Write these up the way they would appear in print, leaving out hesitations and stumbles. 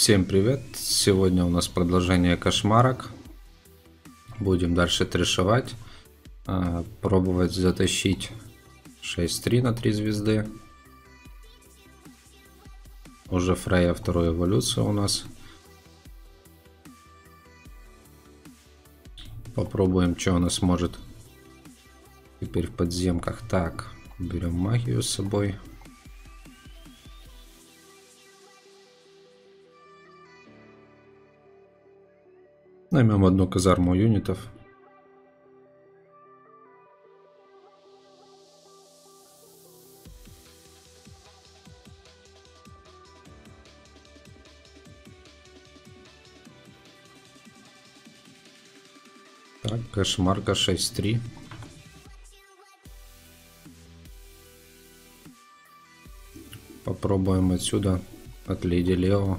Всем привет! Сегодня у нас продолжение кошмарок. Будем дальше трешовать. Пробовать затащить 6-3 на 3 звезды. Уже Фрея второй эволюция у нас. Попробуем, что она сможет теперь в подземках. Так, берем магию с собой. Наймем одну казарму юнитов. Так, кошмарка 6-3. Попробуем отсюда от Леди Лео.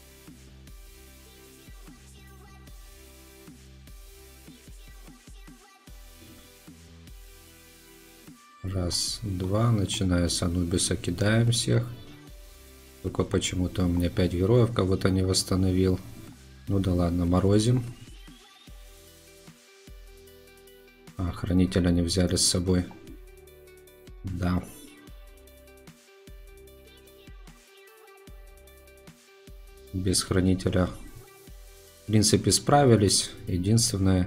Раз, два. Начиная с Анубиса кидаем всех. Только почему-то у меня 5 героев, кого-то не восстановил. Ну да ладно, морозим. Хранителя не взяли с собой. Да. Без хранителя, в принципе, справились. Единственное,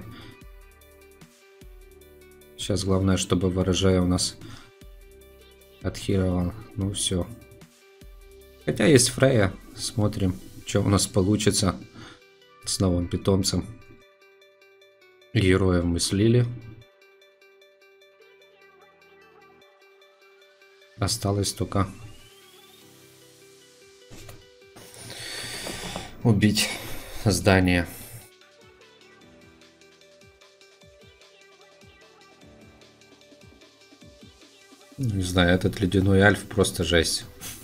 сейчас главное, чтобы ворожая у нас отхировал. Ну все. Хотя есть Фрея. Смотрим, что у нас получится с новым питомцем. Героев мы слили. Осталось только убить здание. Не знаю, этот ледяной альф просто жесть.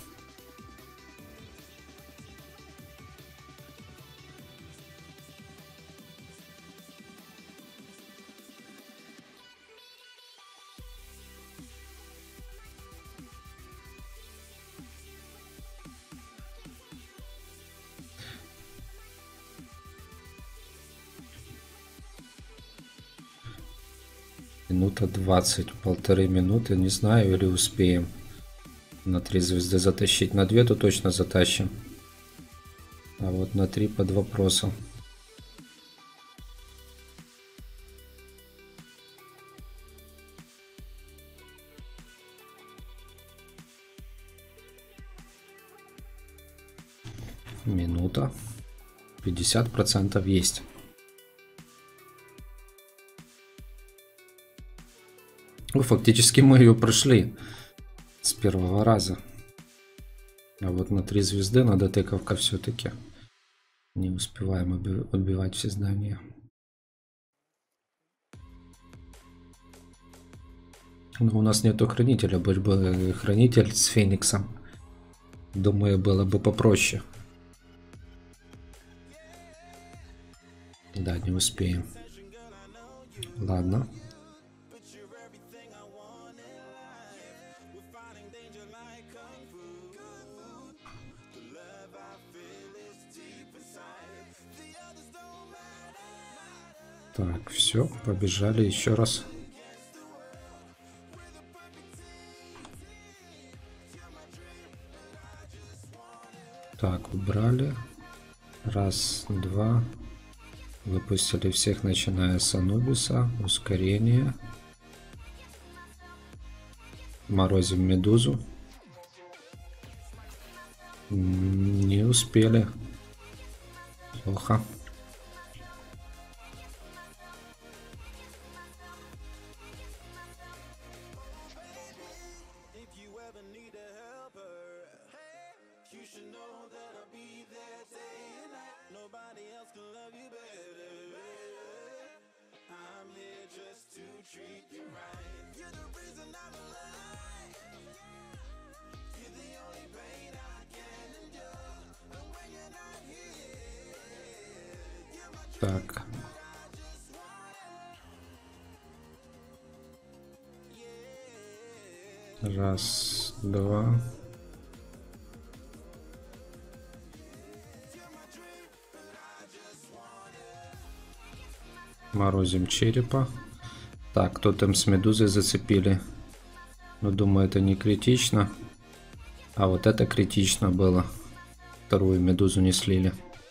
Минута 20, полторы минуты, не знаю, или успеем на 3 звезды затащить. На 2 то точно затащим, а вот на 3 под вопросом. Минута, 50% есть. Ну, фактически мы ее прошли с первого раза. А вот на 3 звезды надо тыковка все-таки. Не успеваем убивать все здания. Но у нас нету хранителя. Был бы хранитель с Фениксом, думаю, было бы попроще. Да, не успеем. Ладно. Так, все, побежали еще раз. Так, убрали. Раз, два. Выпустили всех, начиная с Анубиса. Ускорение. Морозим медузу. Не успели. Плохо. Так. Раз, два. Морозим черепа. Так, кто там с медузой зацепили? Ну, думаю, это не критично. А вот это критично было. Вторую медузу не слили.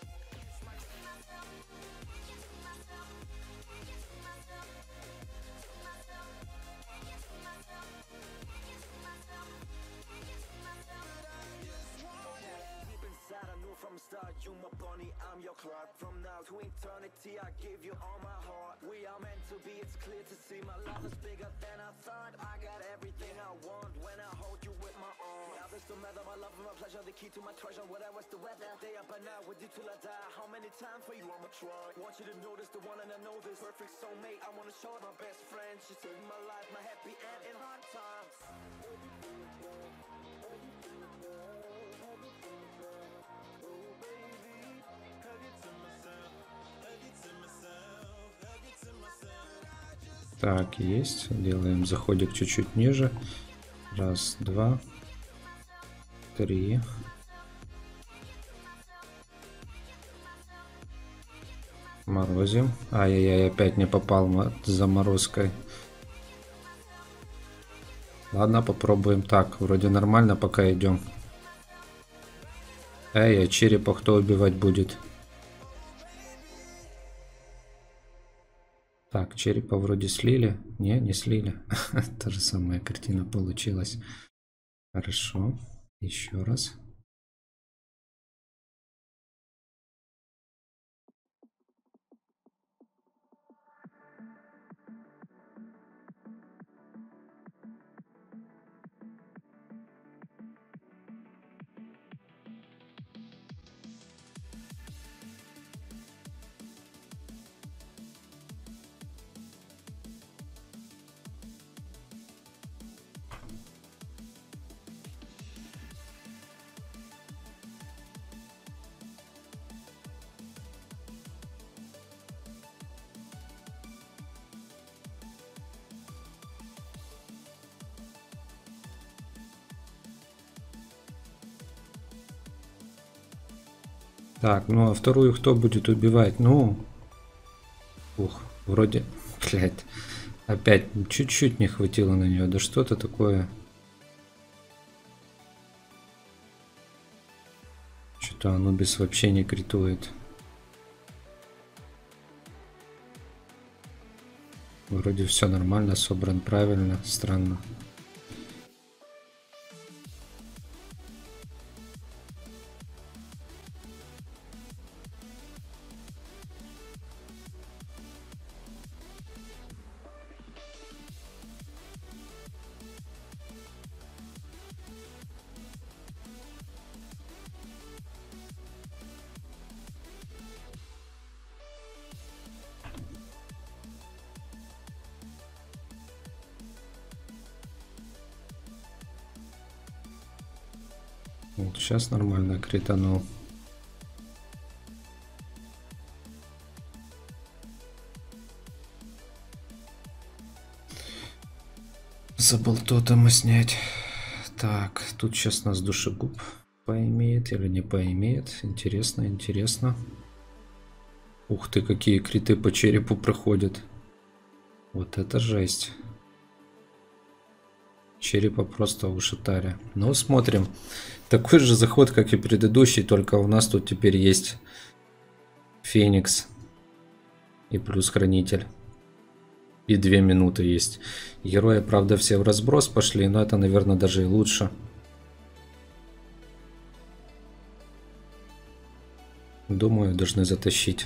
Так, есть. Делаем заходик чуть-чуть ниже. Раз, два, три. Морозим. Ай-яй-яй, опять не попал с заморозкой. Ладно, попробуем так. Вроде нормально, пока идем. Эй, а черепа кто убивать будет? Так, черепа вроде слили. Не слили. Та же самая картина получилась. Хорошо. Еще раз. Так, ну а вторую кто будет убивать? Ну, ух, вроде, блядь, опять чуть-чуть не хватило на нее. Да что-то такое. Что-то Анубис вообще не критует. Вроде все нормально, собран правильно, странно. Вот сейчас нормально кританул. Забыл тотема снять. Так, тут сейчас нас душегуб поимеет или не поимеет. Интересно, интересно. Ух ты, какие криты по черепу проходят. Вот это жесть. Черепа просто ушатали. Ну, смотрим. Такой же заход, как и предыдущий, только у нас тут теперь есть Феникс. И плюс Хранитель. И 2 минуты есть. Герои, правда, все в разброс пошли, но это, наверное, даже и лучше. Думаю, должны затащить.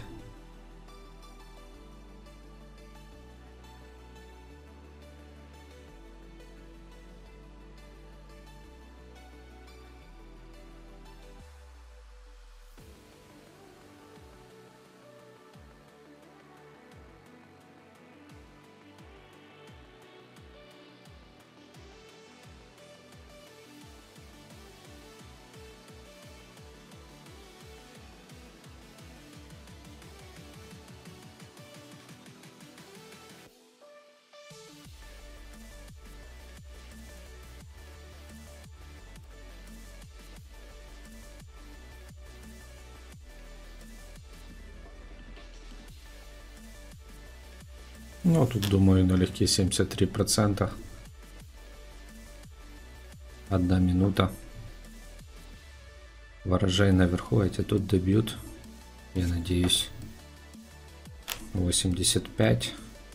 Ну, тут, думаю, налегке 73%. 1 минута. Ворожей наверху, эти тут добьют. Я надеюсь. 85.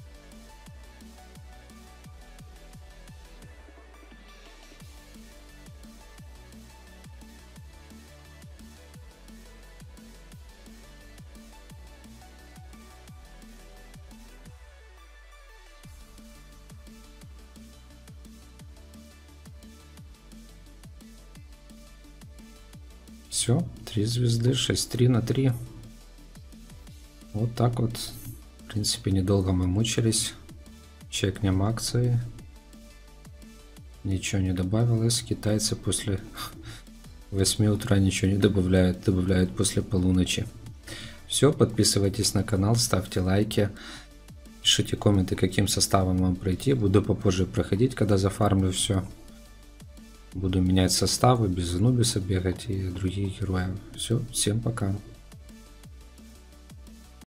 Все, 3 звезды, 6-3 на 3. Вот так вот. В принципе, недолго мы мучились. Чекнем акции. Ничего не добавилось. Китайцы после 8 утра ничего не добавляют. Добавляют после полуночи. Все, подписывайтесь на канал, ставьте лайки. Пишите комменты, каким составом вам пройти. Буду попозже проходить, когда зафармлю все. Буду менять составы, без Анубиса бегать и других героев. Все, всем пока.